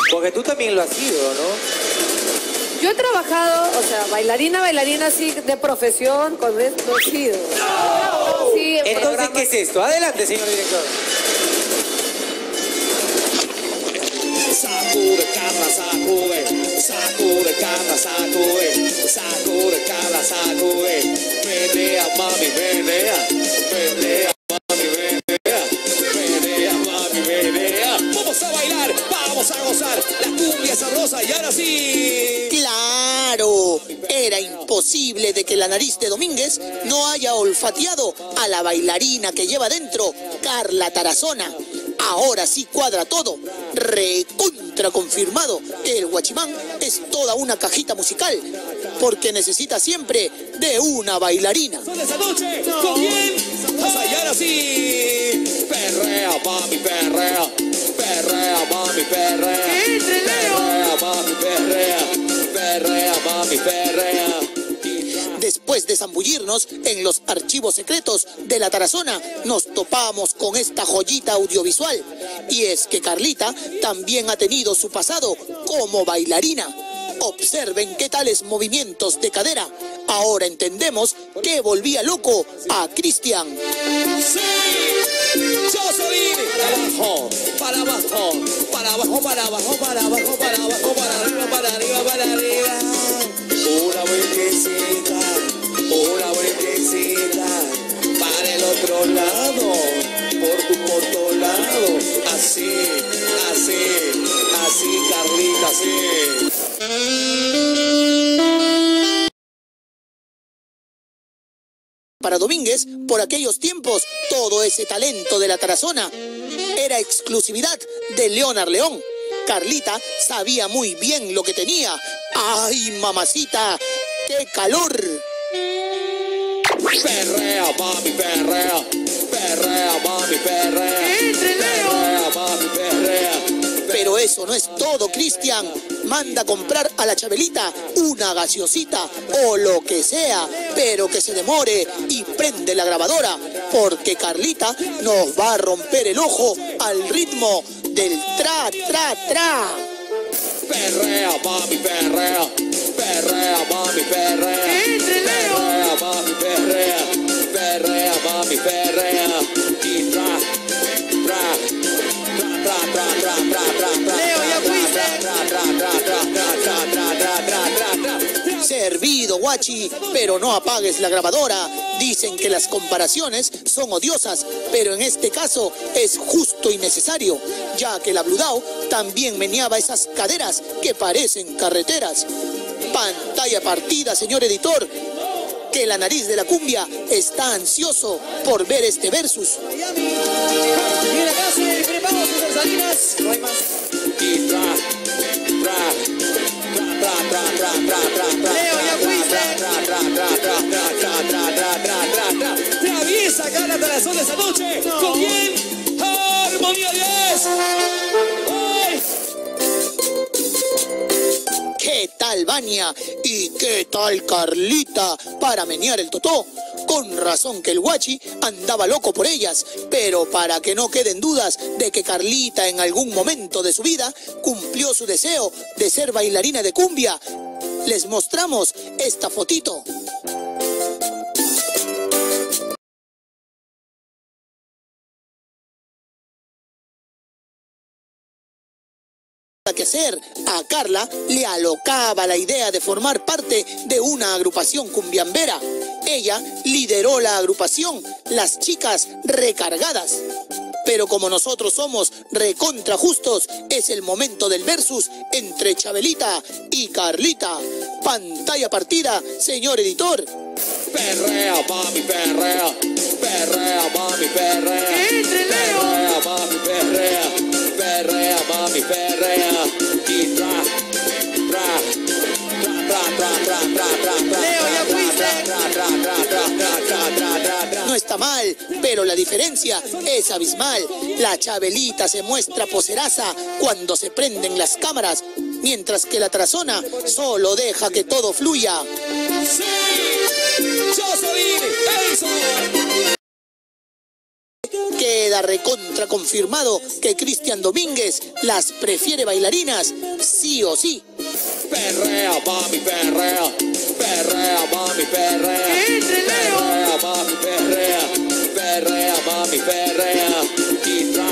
Porque tú también lo has sido, ¿no? Yo he trabajado, o sea, bailarina así de profesión, con esto he sido. ¡No! Sí, entonces, ¿qué es esto? Adelante, señor director. Sacude, Carla, sacude, sacude, Carla, sacude, sacude, Carla, sacude, menea, mami, menea, menea, mami, menea, menea, mami, menea. Vamos a bailar, vamos a gozar, la cumbia sabrosa y ahora sí. ¡Claro! Era imposible de que la nariz de Domínguez no haya olfateado a la bailarina que lleva dentro, Carla Tarazona. Ahora sí cuadra todo. Recontra confirmado que el Guachimán es toda una cajita musical, porque necesita siempre de una bailarina. Son esa noche, ¿con quién? Vamos a hallar así. Perrea, mami, perrea. Perrea, mami, perrea. ¡Que entre, Leo! Perrea, mami, perrea. Perrea, mami, perrea. Después de zambullirnos en los archivos secretos de la Tarazona, nos topamos con esta joyita audiovisual. Y es que Carlita también ha tenido su pasado como bailarina. Observen qué tales movimientos de cadera. Ahora entendemos que volvía loco a Cristian. ¡Sí! Yo soy para abajo, para abajo, para abajo, para abajo, para abajo, para abajo, para arriba, para arriba, para arriba. Una vueltecita, una vueltecita, para el otro lado, por tu otro lado, así, así, así, Carlita, así. Para Domínguez, por aquellos tiempos, todo ese talento de la Tarazona era exclusividad de Leonard León. Carlita sabía muy bien lo que tenía. ¡Ay, mamacita! ¡Qué calor! Perrea, mami, perrea. Perrea, mami, perrea. ¡Que entre, Leo! Perrea, mami, perrea. Pero eso no es todo, Cristian. Manda a comprar a la Chabelita una gaseosita o lo que sea, pero que se demore y prende la grabadora, porque Carlita nos va a romper el ojo al ritmo del tra, tra, tra. Perrea, mami, perrea. Perrea, mami, perrea. ¡Que entre, Leo! Perrea, mami, perrea. Perrea, mami, perrea. Y tra, tra, tra, tra, tra, tra, tra, tra, tra. Leo, ya fuiste. Tra, tra, tra, tra, tra, tra, tra, tra, tra, tra, tra. Servido, guachi, pero no apagues la grabadora. Dicen que las comparaciones son odiosas, pero en este caso es justo y necesario, ya que la Bludao también meneaba esas caderas que parecen carreteras. Pantalla partida, señor editor, que la nariz de la cumbia está ansioso por ver este versus. Mira, casi preparamos sus salinas. No hay más. Y tra, tra, tra, tra, tra, tra, tra, tra. Leo, ya fuiste. Tra, tra, tra, tra, tra, tra, tra, tra, tra, tra, tra. Traviesa Carla Tarazona esa noche. ¿Con quién? Armonía 10. ¡Ay! ¿Qué tal, Vania? ¿Y qué tal, Carlita? Para menear el totó. Con razón que el guachi andaba loco por ellas, pero para que no queden dudas de que Carlita en algún momento de su vida cumplió su deseo de ser bailarina de cumbia, les mostramos esta fotito. Que hacer. A Carla le alocaba la idea de formar parte de una agrupación cumbiambera. Ella lideró la agrupación Las Chicas Recargadas. Pero como nosotros somos recontra justos, es el momento del versus entre Chabelita y Carlita. Pantalla partida, señor editor. Perrea, mami, perrea. Perrea, mami, perrea. ¡Que entre, Leo! Perrea, mami, perrea. Perrea, mami, perrea. Y tra, tra, tra, tra, tra, tra, tra, tra. Leo, ya fuiste. Tra, tra, tra, tra, tra, tra, tra, tra, tra. No está mal, pero la diferencia es abismal. La Chabelita se muestra poseraza cuando se prenden las cámaras, mientras que la Tarazona solo deja que todo fluya. ¡Sí! ¡Yo soy Edson! Queda recontra confirmado que Cristian Domínguez las prefiere bailarinas sí o sí. Perrea, mami, perrea. Perrea, mami, perrea. Perrea, mami, perrea. Perrea, mami, perrea. Y tra,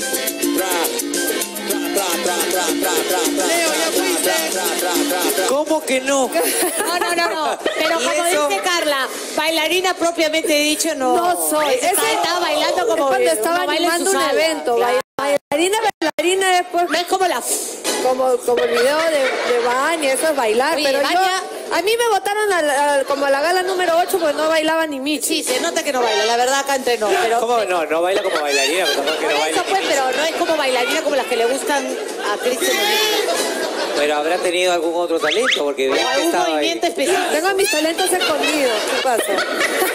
Leo, ya fuiste. ¿Cómo que no? No. Pero ¿Y como eso? dice Carla, bailarina propiamente dicho, no. No soy. Estaba bailando como cuando estaba como baila en animando su un sala. evento. Claro. Bailarina después. No es como la... Como el video de Vania, eso es bailar. Oye, pero Vania- a mí me votaron como a la gala número 8 porque no bailaba ni Michi. Sí, se nota que no baila, la verdad acá entre no. Pero, ¿Cómo no? No baila como bailarina, pero tampoco que Por no baila. eso pues, pero no es como bailarina como las que le gustan a Cristian Domínguez. Pero habrá tenido algún otro talento, porque O bien que algún estaba ahí. movimiento específico. Tengo mis talentos escondidos. ¿Qué pasa?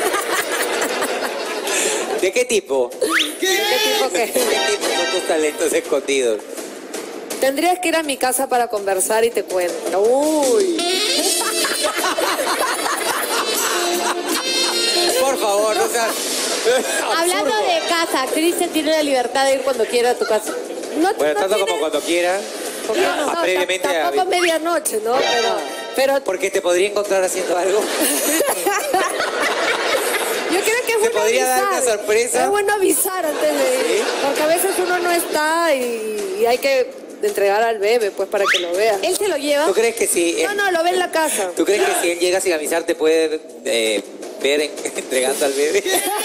¿De qué tipo? ¿Qué tipo qué? ¿De qué tipo son tus talentos escondidos? Tendrías que ir a mi casa para conversar y te cuento. Uy. Por favor, no seas... Hablando absurdo. de casa, Cristian tiene la libertad de ir cuando quiera a tu casa. No, Bueno, no tanto tiene- como cuando quiera. No, previamente tampoco medianoche, ¿no? Pero Porque te podría encontrar haciendo algo. yo creo que es ¿Te bueno podría dar avisar. una sorpresa? Es bueno avisar antes de ir. ¿Sí? Porque a veces uno no está y hay que entregar al bebé, pues, para que lo vea. Él se lo lleva. ¿Tú crees que si... No, lo ve en la casa. ¿Tú crees que si él llega sin avisar te puede ver entregando al bebé?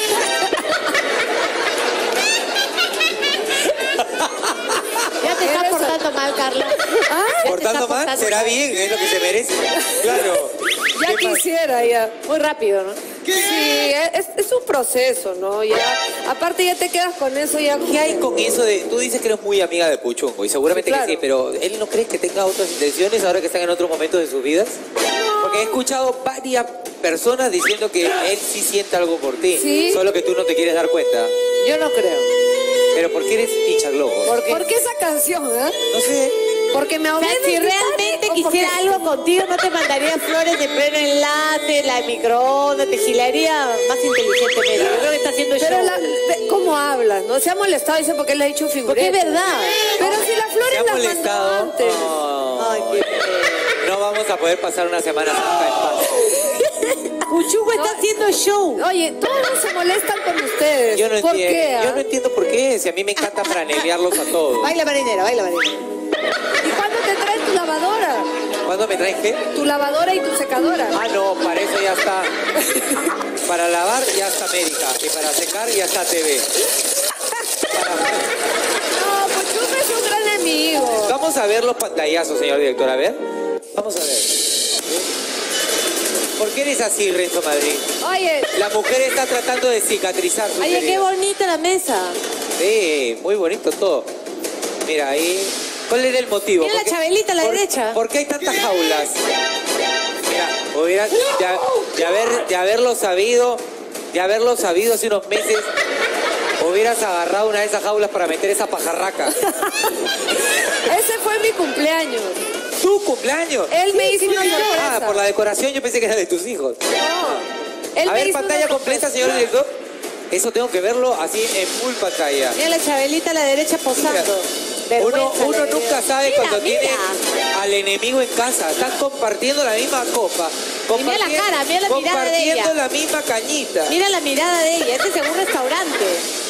Ya te estás Eres- portando mal, Carlos. ¿Ah? ¿Portando mal? ¿Será bien? ¿Es lo que se merece? Claro. Ya ¿Qué más? quisiera, ya. Muy rápido, ¿no? Sí, es un proceso, ¿no? Ya, aparte ya te quedas con eso ya. ¿Qué hay con eso de...? Tú dices que eres muy amiga de Puchungo y seguramente Sí, claro. que sí, pero ¿él no crees que tenga otras intenciones ahora que están en otros momentos de sus vidas? Porque he escuchado varias personas diciendo que él sí siente algo por ti, Sí. solo que tú no te quieres dar cuenta. Yo no creo. Pero ¿por qué eres hincha globos? ¿Por qué esa canción, No sé. Porque me O ahogué sea, en si el realmente Titanic, ¿o por quisiera qué? algo contigo, no te mandaría flores de pleno enlace, la de microondas, te gilaría más inteligentemente. Yo creo que está haciendo Pero show. ¿cómo hablas? ¿No? Se ha molestado, dice, porque le ha dicho figurete. Porque es verdad. Pero si las ¿Se flores ha las mandó molestado? antes. Oh. Ay, qué feo. No vamos a poder pasar una semana santa en paz. Puchungo está haciendo show. Oye, todos se molestan con ustedes. Yo no ¿Por entiendo. qué? Yo no entiendo por qué. Si a mí me encanta franelearlos a todos. Baila marinera, baila marinera. ¿Y cuándo te traen tu lavadora? ¿Cuándo me traes qué? Tu lavadora y tu secadora. Ah, no, para eso ya está. Para lavar ya está América. Y para secar ya está TV. No, pues Chupe es un gran amigo. Vamos a ver los pantallazos, señor director. A ver. Vamos a ver. ¿Por qué eres así, Renzo Madrid? Oye, La mujer está tratando de cicatrizar su Oye, qué herida. bonita la mesa. Sí, muy bonito todo. Mira, ahí... ¿Cuál era el motivo? Mira la ¿Por qué- Chabelita a la por- derecha. ¿Por qué hay tantas jaulas? Mira, hubieras... De haberlo sabido hace unos meses, hubieras agarrado una de esas jaulas para meter esa pajarraca. ese fue mi cumpleaños. ¿Tu cumpleaños? Él me hizo una sorpresa. Ah, por la decoración yo pensé que era de tus hijos. No. Él A me ver, hizo pantalla una completa, sorpresa. señor director. Eso tengo que verlo así en full pantalla. Mira la Chabelita a la derecha posando. Vergüenza Uno le dio. nunca sabe Mira, cuando mira. tiene al enemigo en casa. Están compartiendo la misma copa. Y mira la cara, mira la mirada de compartiendo ella. la misma cañita. Mira la mirada de ella. Este es un restaurante.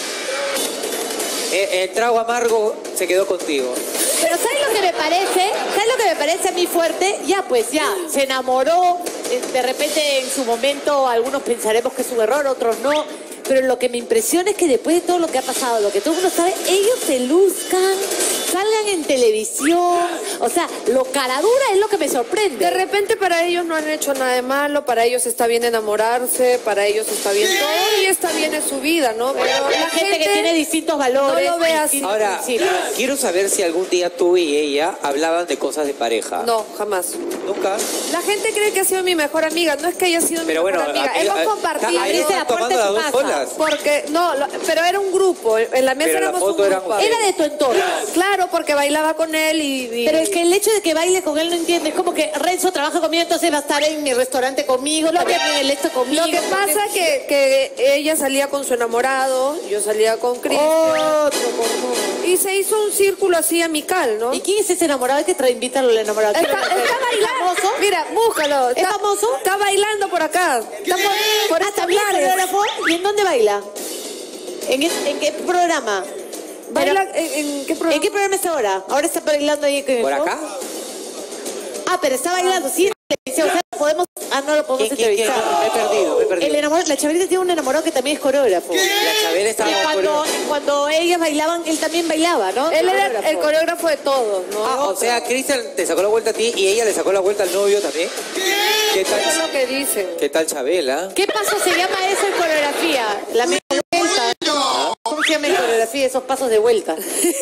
El trago amargo se quedó contigo. Pero ¿sabes lo que me parece? ¿Sabes lo que me parece a mí fuerte? Ya, pues ya, se enamoró. De repente en su momento algunos pensaremos que es un error, otros no. Pero lo que me impresiona es que después de todo lo que ha pasado, lo que todo el mundo sabe, ellos se luzcan, salgan en televisión. O sea, lo caradura es lo que me sorprende. De repente para ellos no han hecho nada de malo, para ellos está bien enamorarse, para ellos está bien todo y está bien en su vida, ¿no? Pero la gente que tiene distintos valores. no lo ve así. distintos Ahora, principios. quiero saber si algún día tú y ella hablaban de cosas de pareja. No, jamás. ¿Nunca? La gente cree que ha sido mi mejor amiga, no es que haya sido mi Pero bueno, mejor amiga. aquí- Hemos compartido. ahí Abriste la están puerta tomando de las su dos casa. solas. Porque, no, pero era un grupo, en la mesa Pero la éramos foto un eran grupo. ustedes. Era de tu entorno. Claro, porque bailaba bailaba con él Pero es que el hecho de que baile con él no entiende. Es como que Renzo trabaja conmigo, entonces va a estar en mi restaurante conmigo, también en el esto conmigo. Lo que pasa que ella salía con su enamorado, yo salía con Cristian. Y se hizo un círculo así amical, ¿no? ¿Y quién es ese enamorado? Hay que invitarlo al enamorado. Está bailando. ¿Famoso? Mira, búscalo. ¿Es famoso? Está bailando por acá. Por Ah, ¿también es coreógrafo? ¿Y en dónde baila? ¿En qué programa? ¿Baila en qué programa? ¿En qué programa está ahora? Ahora está bailando ahí. ¿Por acá? Ah, pero está bailando, sí. O sea, podemos... Ah, no lo podemos ¿Quién? entrevistar. Me he perdido. El enamorado, la Chabelita tiene un enamorado que también es coreógrafo. La Chabela estaba Y con coreógrafo. cuando ellas bailaban, él también bailaba, ¿no? Él era el coreógrafo de todos, ¿no? Ah, o sea, Cristian te sacó la vuelta a ti y ella le sacó la vuelta al novio también. ¿Qué Eso es tal? lo que dicen. ¿Qué tal Chabela? ¿Qué paso se llama eso en coreografía? La media vuelta. ¿Cómo se llama en coreografía esos pasos de vuelta?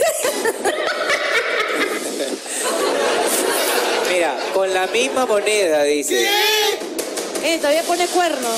Mira, con la misma moneda, dice. Todavía pone cuernos.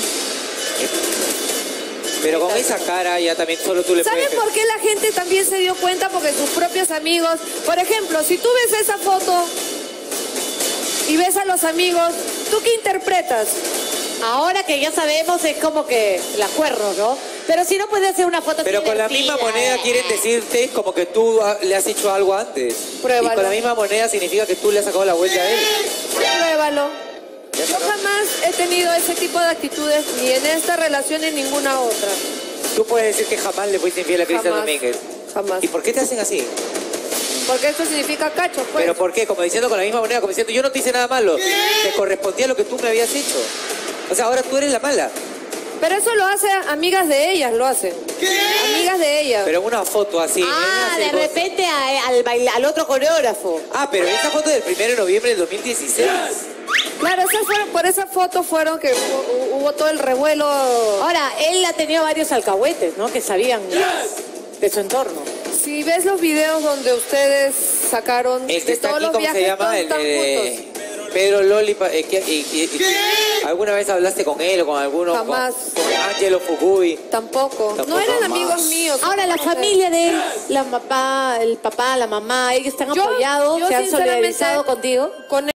Pero con esa cara ya también solo tú le ¿Saben puedes... por qué la gente también se dio cuenta? Porque sus propios amigos, por ejemplo, si tú ves esa foto y ves a los amigos, ¿tú qué interpretas? Ahora que ya sabemos es como que la cuernos, ¿no? Pero si no puede hacer una foto Pero así con la divertida. misma moneda quieren decirte como que tú le has hecho algo antes. Pruébalo. Y con la misma moneda significa que tú le has sacado la vuelta a él. Pruébalo. Yo jamás he tenido ese tipo de actitudes ni en esta relación ni en ninguna otra. Tú puedes decir que jamás le fuiste infiel a Cristian Jamás. Domínguez. Jamás. ¿Y por qué te hacen así? Porque esto significa cacho, pues. ¿Pero por qué? Como diciendo con la misma moneda, como diciendo yo no te hice nada malo. Te correspondía lo que tú me habías hecho. O sea, ahora tú eres la mala. Pero eso lo hace amigas de ellas, lo hacen. Amigas de ellas. Pero en una foto así. Ah, en de una repente al otro coreógrafo. Ah, pero esa foto del 1 de noviembre del 2016. Claro, por esa foto fueron que hubo todo el revuelo. Ahora, él ha tenido varios alcahuetes, ¿no? Que sabían de su entorno. Si ves los videos donde ustedes sacaron El que de está todos aquí, los ¿cómo viajes, se llama? todos El están de juntos. Pedro Loli. ¿Alguna vez hablaste con él o con alguno? Jamás. Con Angelo Fugui. Tampoco. No Tampoco. eran Jamás. amigos míos. Ahora, la familia de él, el papá, la mamá, ellos están apoyados, yo se han sinceramente, solidarizado contigo. Con